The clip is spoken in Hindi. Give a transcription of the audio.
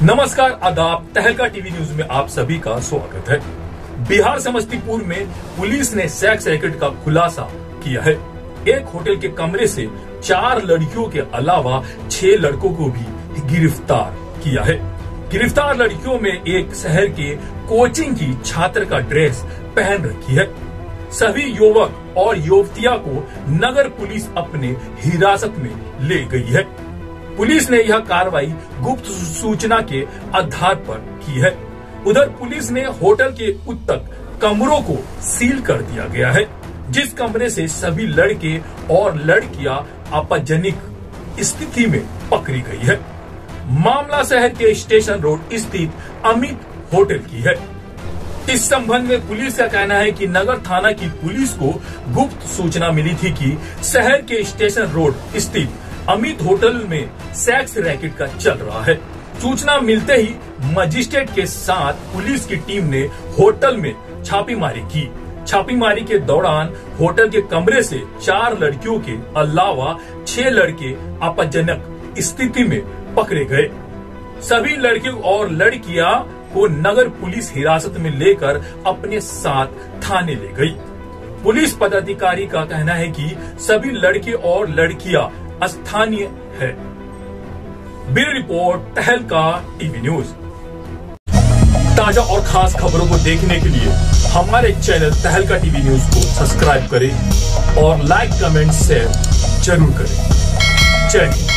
नमस्कार, आदाब। तहलका टीवी न्यूज में आप सभी का स्वागत है। बिहार समस्तीपुर में पुलिस ने सेक्स रैकेट का खुलासा किया है। एक होटल के कमरे से 4 लड़कियों के अलावा 6 लड़कों को भी गिरफ्तार किया है। गिरफ्तार लड़कियों में एक शहर के कोचिंग की छात्र का ड्रेस पहन रखी है। सभी युवक और युवतियां को नगर पुलिस अपने हिरासत में ले गई है। पुलिस ने यह कार्रवाई गुप्त सूचना के आधार पर की है। उधर पुलिस ने होटल के उत्तक कमरों को सील कर दिया गया है, जिस कमरे से सभी लड़के और लड़कियां आपत्तिजनक स्थिति में पकड़ी गई है। मामला शहर के स्टेशन रोड स्थित अमित होटल की है। इस संबंध में पुलिस का कहना है कि नगर थाना की पुलिस को गुप्त सूचना मिली थी कि शहर के स्टेशन रोड स्थित अमित होटल में सेक्स रैकेट का चल रहा है। सूचना मिलते ही मजिस्ट्रेट के साथ पुलिस की टीम ने होटल में छापेमारी की। छापेमारी के दौरान होटल के कमरे से 4 लड़कियों के अलावा 6 लड़के आपत्तिजनक स्थिति में पकड़े गए। सभी लड़के और लड़कियां को नगर पुलिस हिरासत में लेकर अपने साथ थाने ले गई। पुलिस पदाधिकारी का कहना है कि सभी लड़के और लड़कियां स्थानीय है। Bureau report, Tehelka TV news. ताजा और खास खबरों को देखने के लिए हमारे चैनल तहलका टीवी न्यूज को सब्सक्राइब करें और लाइक, कमेंट, शेयर जरूर करें। जय हिंद।